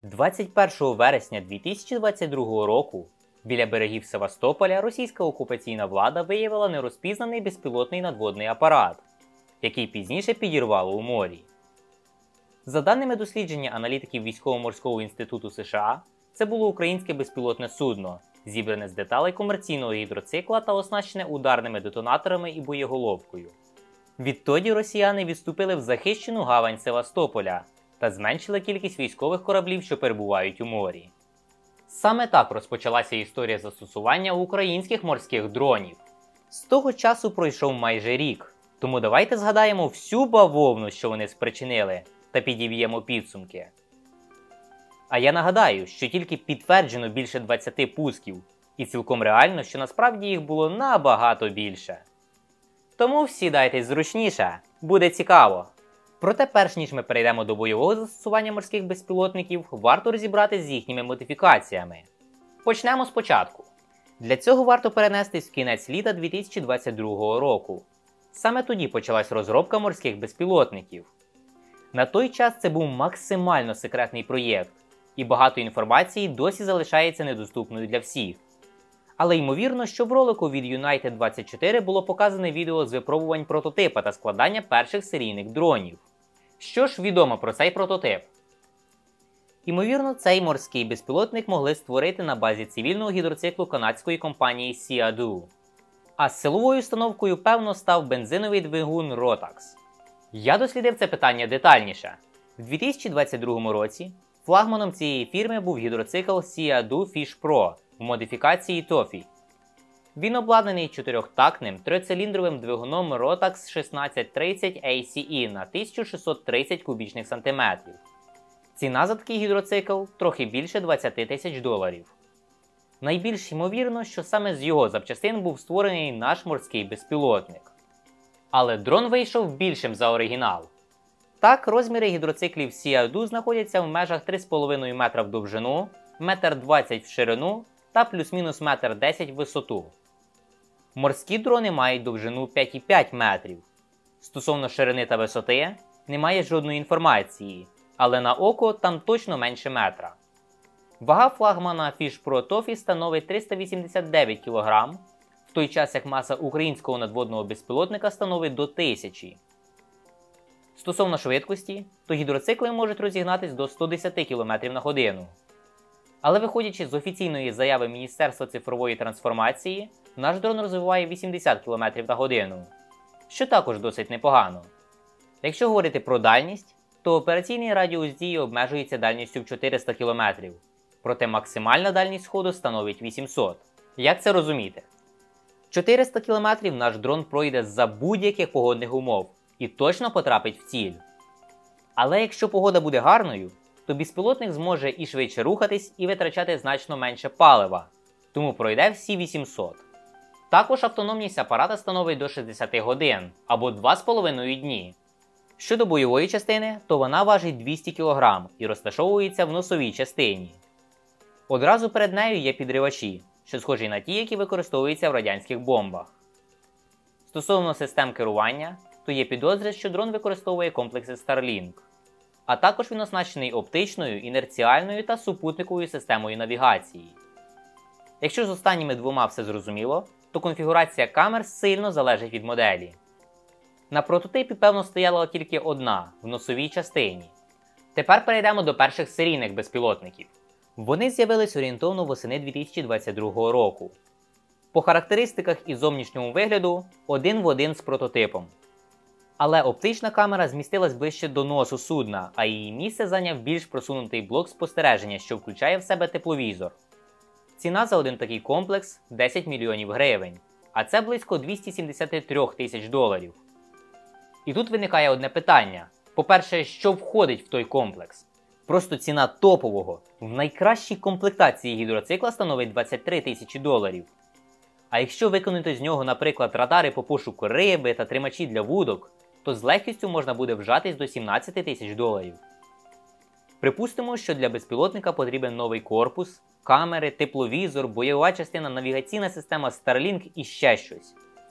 21 вересня 2022 року біля берегів Севастополя російська окупаційна влада виявила нерозпізнаний безпілотний надводний апарат, який пізніше підірвало у морі. За даними дослідження аналітиків Військово-морського інституту США, це було українське безпілотне судно, зібране з деталей комерційного гідроцикла та оснащене ударними детонаторами і боєголовкою. Відтоді росіяни відступили в захищену гавань Севастополя та зменшили кількість військових кораблів, що перебувають у морі. Саме так розпочалася історія застосування українських морських дронів. З того часу пройшов майже рік, тому давайте згадаємо всю бавовну, що вони спричинили, та підіб'ємо підсумки. А я нагадаю, що тільки підтверджено більше 20 пусків, і цілком реально, що насправді їх було набагато більше. Тому сідайтесь зручніше, буде цікаво. Проте перш ніж ми перейдемо до бойового застосування морських безпілотників, варто розібратися з їхніми модифікаціями. Почнемо спочатку. Для цього варто перенестись в кінець літа 2022 року. Саме тоді почалась розробка морських безпілотників. На той час це був максимально секретний проєкт, і багато інформації досі залишається недоступною для всіх. Але ймовірно, що в ролику від United24 було показане відео з випробувань прототипа та складання перших серійних дронів. Що ж відомо про цей прототип? Ймовірно, цей морський безпілотник могли створити на базі цивільного гідроциклу канадської компанії Sea-Doo. А силовою установкою, певно, став бензиновий двигун Rotax. Я дослідив це питання детальніше. В 2022 році флагманом цієї фірми був гідроцикл Sea-Doo Fish Pro в модифікації TOFI. Він обладнаний чотирьохтактним трициліндровим двигуном Rotax 1630 ACE на 1630 кубічних сантиметрів. Ціна за такий гідроцикл трохи більше $20 000. Найбільш ймовірно, що саме з його запчастин був створений наш морський безпілотник. Але дрон вийшов більшим за оригінал. Так, розміри гідроциклів Sea-Doo знаходяться в межах 3,5 метра в довжину, 1,20 м в ширину та плюс-мінус 1,10 м в висоту. Морські дрони мають довжину 5,5 метрів. Стосовно ширини та висоти немає жодної інформації, але на око там точно менше метра. Вага флагмана Fish Pro TOFI становить 389 кг, в той час як маса українського надводного безпілотника становить до 1000. Стосовно швидкості, то гідроцикли можуть розігнатись до 110 км на годину. Але виходячи з офіційної заяви Міністерства цифрової трансформації, наш дрон розвиває 80 км на годину, що також досить непогано. Якщо говорити про дальність, то операційний радіус дії обмежується дальністю в 400 км, проте максимальна дальність ходу становить 800. Як це розуміти? 400 км наш дрон пройде за будь-яких погодних умов і точно потрапить в ціль. Але якщо погода буде гарною, то безпілотник зможе і швидше рухатись, і витрачати значно менше палива, тому пройде всі 800. Також автономність апарата становить до 60 годин, або 2,5 дні. Щодо бойової частини, то вона важить 200 кг і розташовується в носовій частині. Одразу перед нею є підривачі, що схожі на ті, які використовуються в радянських бомбах. Стосовно систем керування, то є підозри, що дрон використовує комплекси Starlink. А також він оснащений оптичною, інерціальною та супутниковою системою навігації. Якщо з останніми двома все зрозуміло, то конфігурація камер сильно залежить від моделі. На прототипі, певно, стояла тільки одна, в носовій частині. Тепер перейдемо до перших серійних безпілотників. Вони з'явились орієнтовно восени 2022 року. По характеристиках і зовнішньому вигляду один в один з прототипом. Але оптична камера змістилась ближче до носу судна, а її місце зайняв більш просунутий блок спостереження, що включає в себе тепловізор. Ціна за один такий комплекс – 10 мільйонів гривень, а це близько $273 000. І тут виникає одне питання. По-перше, що входить в той комплекс? Просто ціна топового, в найкращій комплектації гідроцикла становить $23 000. А якщо виконати з нього, наприклад, радари по пошуку риби та тримачі для вудок, то з легкістю можна буде вжатись до $17 000. Припустимо, що для безпілотника потрібен новий корпус, камери, тепловізор, бойова частина, навігаційна система Starlink і ще щось.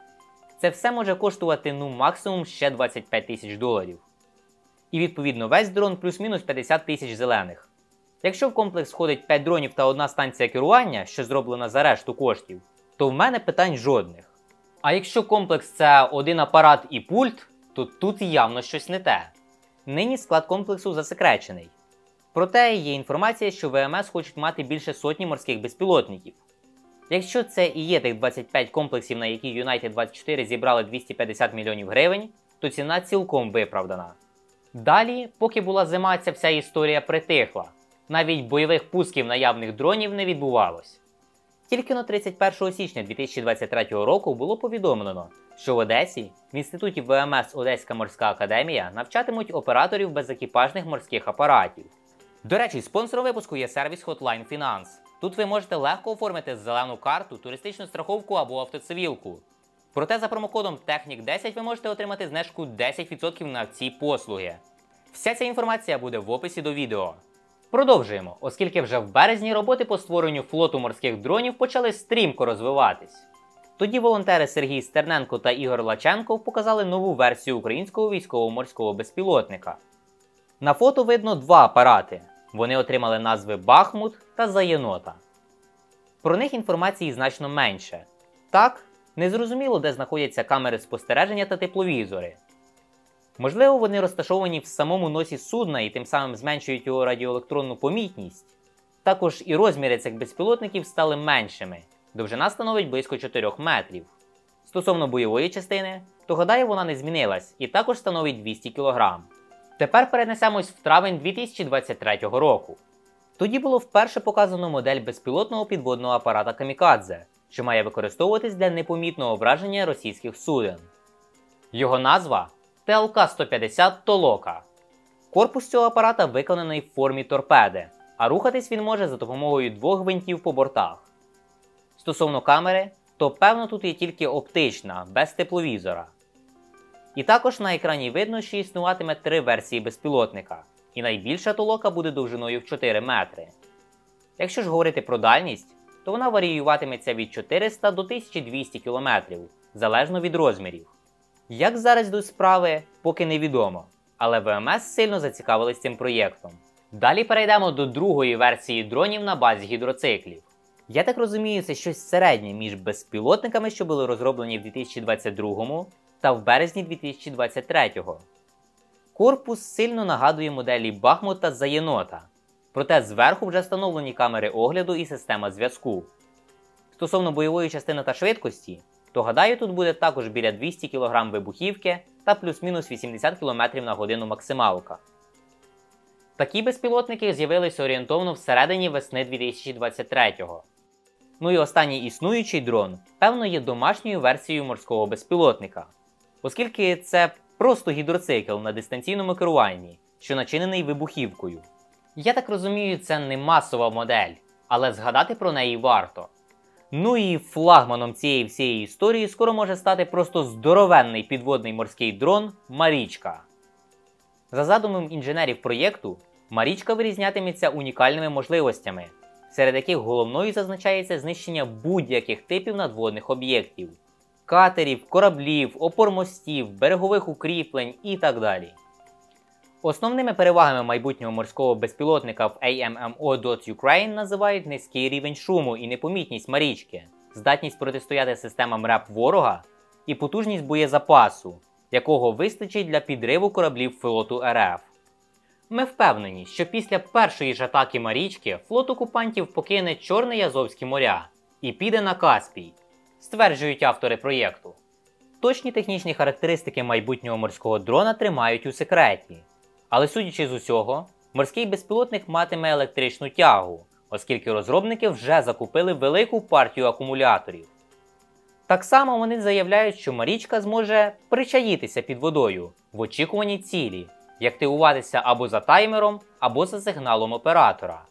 Це все може коштувати максимум ще $25 000. І відповідно весь дрон плюс-мінус 50 000 зелених. Якщо в комплекс входить 5 дронів та одна станція керування, що зроблена за решту коштів, то в мене питань жодних. А якщо комплекс це один апарат і пульт, то тут явно щось не те. Нині склад комплексу засекречений. Проте є інформація, що ВМС хочуть мати більше сотні морських безпілотників. Якщо це і є тих 25 комплексів, на які United 24 зібрали 250 мільйонів гривень, то ціна цілком виправдана. Далі, поки була зима, ця вся історія притихла. Навіть бойових пусків наявних дронів не відбувалось. Тільки на 31 січня 2023 року було повідомлено, що в Одесі, в інституті ВМС Одеська морська академія, навчатимуть операторів безекіпажних морських апаратів. До речі, спонсором випуску є сервіс Hotline Finance. Тут ви можете легко оформити зелену карту, туристичну страховку або автоцивілку. Проте за промокодом TECHNIC10 ви можете отримати знижку 10% на ці послуги. Вся ця інформація буде в описі до відео. Продовжуємо, оскільки вже в березні роботи по створенню флоту морських дронів почали стрімко розвиватись. Тоді волонтери Сергій Стерненко та Ігор Лаченко показали нову версію українського військово-морського безпілотника. На фото видно два апарати. Вони отримали назви Бахмут та Заєнота. Про них інформації значно менше. Так, незрозуміло, де знаходяться камери спостереження та тепловізори. Можливо, вони розташовані в самому носі судна і тим самим зменшують його радіоелектронну помітність. Також і розміри цих безпілотників стали меншими. Довжина становить близько 4 метрів. Стосовно бойової частини, то гадаю, вона не змінилась і також становить 200 кг. Тепер перенесемось в травень 2023 року. Тоді було вперше показано модель безпілотного підводного апарата «Камікадзе», що має використовуватись для непомітного враження російських суден. Його назва – ТЛК-150 «Толока». Корпус цього апарата виконаний в формі торпеди, а рухатись він може за допомогою двох гвинтів по бортах. Стосовно камери, то певно тут є тільки оптична, без тепловізора. І також на екрані видно, що існуватиме 3 версії безпілотника, і найбільша толока буде довжиною в 4 метри. Якщо ж говорити про дальність, то вона варіюватиметься від 400 до 1200 км, залежно від розмірів. Як зараз йдуть справи, поки невідомо, але ВМС сильно зацікавились цим проєктом. Далі перейдемо до другої версії дронів на базі гідроциклів. Я так розумію, це щось середнє між безпілотниками, що були розроблені в 2022 та в березні 2023. Корпус сильно нагадує моделі Бахмут та Заєнота, проте зверху вже встановлені камери огляду і система зв'язку. Стосовно бойової частини та швидкості, то гадаю, тут буде також біля 200 кг вибухівки та плюс-мінус 80 км на годину максималка. Такі безпілотники з'явилися орієнтовно всередині весни 2023-го. Ну і останній існуючий дрон, певно, є домашньою версією морського безпілотника, оскільки це просто гідроцикл на дистанційному керуванні, що начинений вибухівкою. Я так розумію, це не масова модель, але згадати про неї варто. Ну і флагманом цієї всієї історії скоро може стати просто здоровенний підводний морський дрон «Марічка». За задумом інженерів проєкту, «Марічка» вирізнятиметься унікальними можливостями, серед яких головною зазначається знищення будь-яких типів надводних об'єктів – катерів, кораблів, опор мостів, берегових укріплень і так далі. Основними перевагами майбутнього морського безпілотника в AMMO.Ukraine називають низький рівень шуму і непомітність «Марічки», здатність протистояти системам РЕП ворога і потужність боєзапасу, якого вистачить для підриву кораблів флоту РФ. Ми впевнені, що після першої ж атаки «Марічки» флот окупантів покине Чорне і Азовське моря і піде на Каспій, стверджують автори проєкту. Точні технічні характеристики майбутнього морського дрона тримають у секреті. Але судячи з усього, морський безпілотник матиме електричну тягу, оскільки розробники вже закупили велику партію акумуляторів. Так само вони заявляють, що «Марічка» зможе причаїтися під водою в очікуванні цілі і активуватися або за таймером, або за сигналом оператора.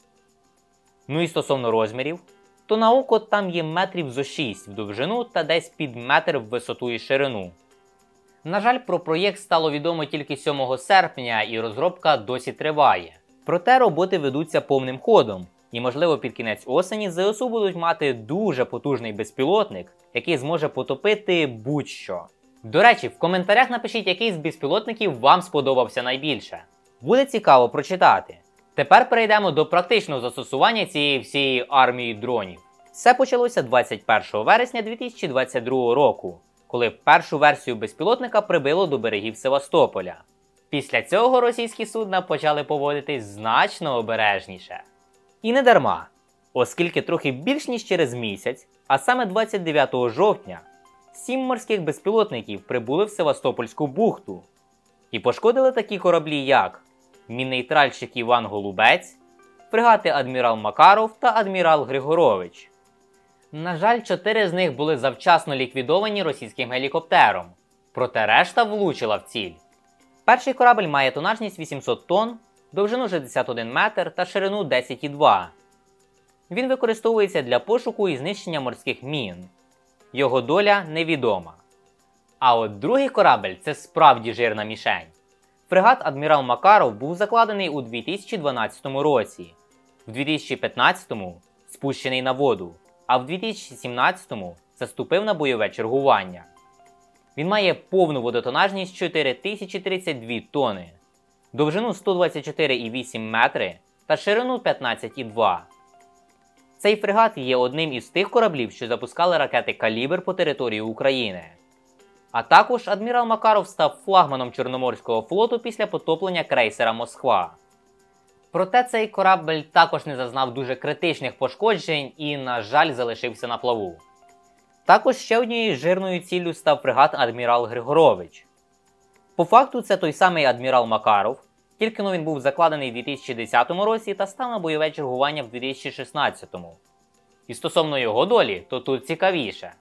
Ну і стосовно розмірів, то на око там є метрів зо 6 в довжину та десь під метр в висоту і ширину. На жаль, про проєкт стало відомо тільки 7 серпня і розробка досі триває. Проте роботи ведуться повним ходом, і можливо під кінець осені ЗСУ будуть мати дуже потужний безпілотник, який зможе потопити будь-що. До речі, в коментарях напишіть, який з безпілотників вам сподобався найбільше. Буде цікаво прочитати. Тепер перейдемо до практичного застосування цієї всієї армії дронів. Все почалося 21 вересня 2022 року, коли першу версію безпілотника прибило до берегів Севастополя. Після цього російські судна почали поводитись значно обережніше. І не дарма, оскільки трохи більш ніж через місяць, а саме 29 жовтня, 7 морських безпілотників прибули в Севастопольську бухту і пошкодили такі кораблі, як міннейтральщик Іван Голубець, фрегати Адмірал Макаров та Адмірал Григорович. На жаль, 4 з них були завчасно ліквідовані російським гелікоптером, проте решта влучила в ціль. Перший корабель має тонажність 800 тонн, довжину 61 метр та ширину 10,2. Він використовується для пошуку і знищення морських мін. Його доля невідома. А от другий корабель – це справді жирна мішень. Фрегат Адмірал Макаров був закладений у 2012 році, в 2015-му спущений на воду, а в 2017-му заступив на бойове чергування. Він має повну водотонажність 4032 тонни, довжину 124,8 метри та ширину 15,2. Цей фрегат є одним із тих кораблів, що запускали ракети «Калібр» по території України. А також Адмірал Макаров став флагманом Чорноморського флоту після потоплення крейсера «Москва». Проте цей корабель також не зазнав дуже критичних пошкоджень і, на жаль, залишився на плаву. Також ще однією жирною ціллю став фрегат Адмірал Григорович. По факту це той самий Адмірал Макаров, тільки він був закладений у 2010 році та став на бойове чергування в 2016. І стосовно його долі, то тут цікавіше.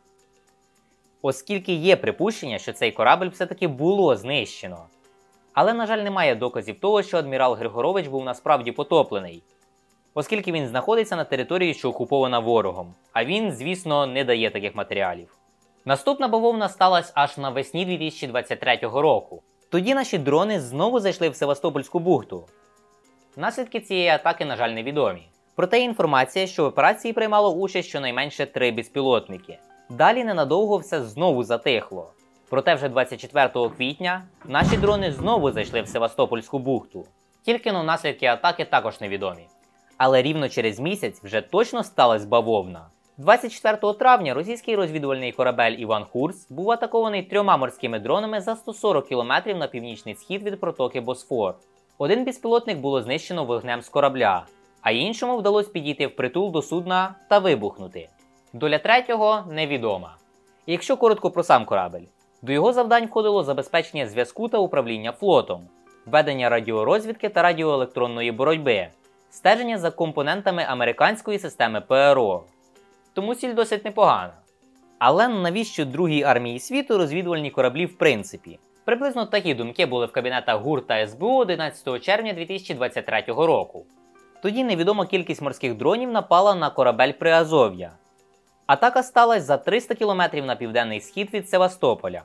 Оскільки є припущення, що цей корабель все-таки було знищено. Але, на жаль, немає доказів того, що Адмірал Григорович був насправді потоплений, оскільки він знаходиться на території, що окупована ворогом, а він, звісно, не дає таких матеріалів. Наступна бавовна сталася аж навесні 2023 року. Тоді наші дрони знову зайшли в Севастопольську бухту. Наслідки цієї атаки, на жаль, невідомі. Проте інформація, що в операції приймало участь щонайменше 3 безпілотники. Далі ненадовго все знову затихло. Проте вже 24 квітня наші дрони знову зайшли в Севастопольську бухту. Тільки наслідки атаки також невідомі. Але рівно через місяць вже точно сталася бавовна. 24 травня російський розвідувальний корабель «Іван Хурс» був атакований 3 морськими дронами за 140 км на північний схід від протоки Босфор. Один безпілотник було знищено вогнем з корабля, а іншому вдалося підійти впритул до судна та вибухнути. Доля третього невідома. І якщо коротко про сам корабель, до його завдань входило забезпечення зв'язку та управління флотом, ведення радіорозвідки та радіоелектронної боротьби, стеження за компонентами американської системи ПРО. Тому ціль досить непогана. Але навіщо другій армії світу розвідувальні кораблі в принципі? Приблизно такі думки були в кабінетах ГУР та СБУ 11 червня 2023 року. Тоді невідома кількість морських дронів напала на корабель Приазов'я. Атака сталася за 300 км на південний схід від Севастополя.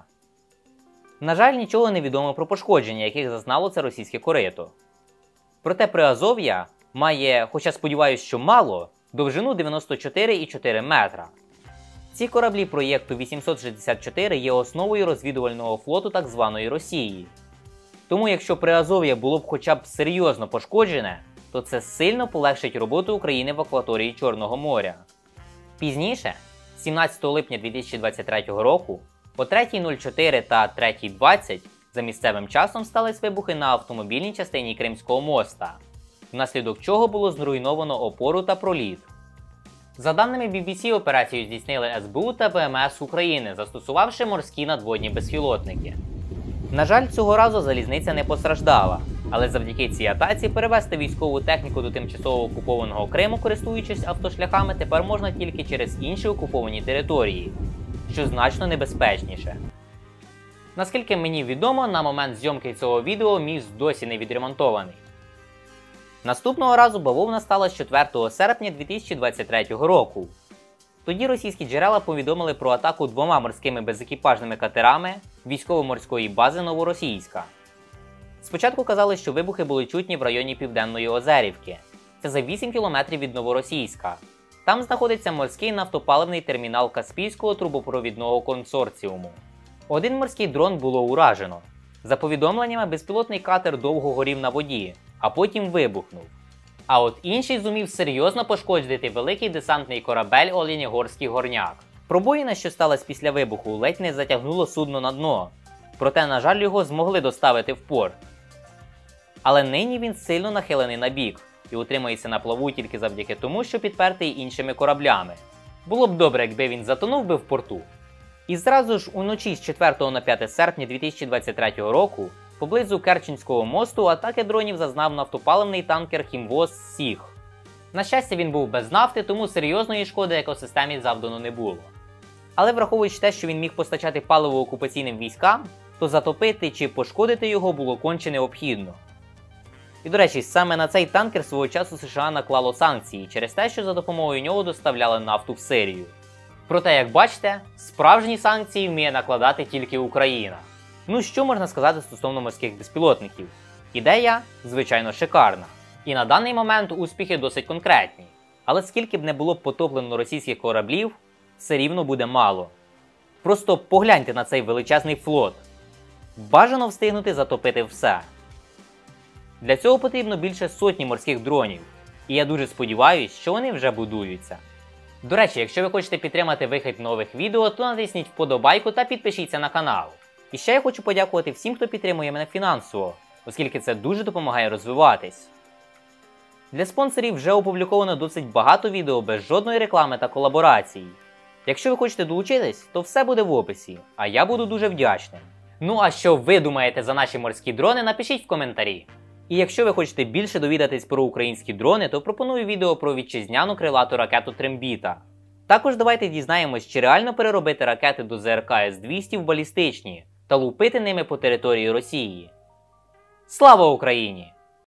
На жаль, нічого не відомо про пошкодження, яких зазнало це російське корито. Проте Приазов'я має, хоча сподіваюсь, що мало, довжину 94,4 метра. Ці кораблі проєкту 864 є основою розвідувального флоту так званої Росії. Тому якщо Приазов'я було б хоча б серйозно пошкоджене, то це сильно полегшить роботу України в акваторії Чорного моря. Пізніше, 17 липня 2023 року, о 3:04 та 3:20 за місцевим часом стались вибухи на автомобільній частині Кримського моста, внаслідок чого було зруйновано опору та проліт. За даними BBC, операцію здійснили СБУ та ВМС України, застосувавши морські надводні безпілотники. На жаль, цього разу залізниця не постраждала, але завдяки цій атаці перевезти військову техніку до тимчасово окупованого Криму, користуючись автошляхами, тепер можна тільки через інші окуповані території, що значно небезпечніше. Наскільки мені відомо, на момент зйомки цього відео міст досі не відремонтований. Наступного разу бавовна сталася 4 серпня 2023 року. Тоді російські джерела повідомили про атаку 2 морськими безекіпажними катерами військово-морської бази Новоросійська. Спочатку казали, що вибухи були чутні в районі Південної Озерівки. Це за 8 кілометрів від Новоросійська. Там знаходиться морський нафтопаливний термінал Каспійського трубопровідного консорціуму. Один морський дрон було уражено. За повідомленнями, безпілотний катер довго горів на воді, а потім вибухнув. А от інший зумів серйозно пошкодити великий десантний корабель Оленігорський Горняк. Пробоїна, що сталася після вибуху, ледь не затягнуло судно на дно, проте, на жаль, його змогли доставити в порт. Але нині він сильно нахилений на бік і утримується на плаву тільки завдяки тому, що підпертий іншими кораблями. Було б добре, якби він затонув би в порту. І зразу ж уночі з 4 на 5 серпня 2023 року поблизу Керченського мосту атаки дронів зазнав нафтопаливний танкер «Хімвоз Сіг». На щастя, він був без нафти, тому серйозної шкоди екосистемі завдано не було. Але враховуючи те, що він міг постачати паливо окупаційним військам, то затопити чи пошкодити його було конче необхідно. І, до речі, саме на цей танкер свого часу США наклало санкції через те, що за допомогою нього доставляли нафту в Сирію. Проте, як бачите, справжні санкції вміє накладати тільки Україна. Ну що можна сказати стосовно морських безпілотників? Ідея, звичайно, шикарна. І на даний момент успіхи досить конкретні. Але скільки б не було потоплено російських кораблів, все рівно буде мало. Просто погляньте на цей величезний флот. Бажано встигнути затопити все. Для цього потрібно більше сотні морських дронів. І я дуже сподіваюся, що вони вже будуються. До речі, якщо ви хочете підтримати вихід нових відео, то натисніть вподобайку та підпишіться на канал. І ще я хочу подякувати всім, хто підтримує мене фінансово, оскільки це дуже допомагає розвиватись. Для спонсорів вже опубліковано досить багато відео без жодної реклами та колаборацій. Якщо ви хочете долучитись, то все буде в описі, а я буду дуже вдячним. Ну а що ви думаєте за наші морські дрони, напишіть в коментарі. І якщо ви хочете більше довідатись про українські дрони, то пропоную відео про вітчизняну крилату ракету Трембіта. Також давайте дізнаємось, чи реально переробити ракети до ЗРК С-200 в балістичні та лупити ними по території Росії. Слава Україні!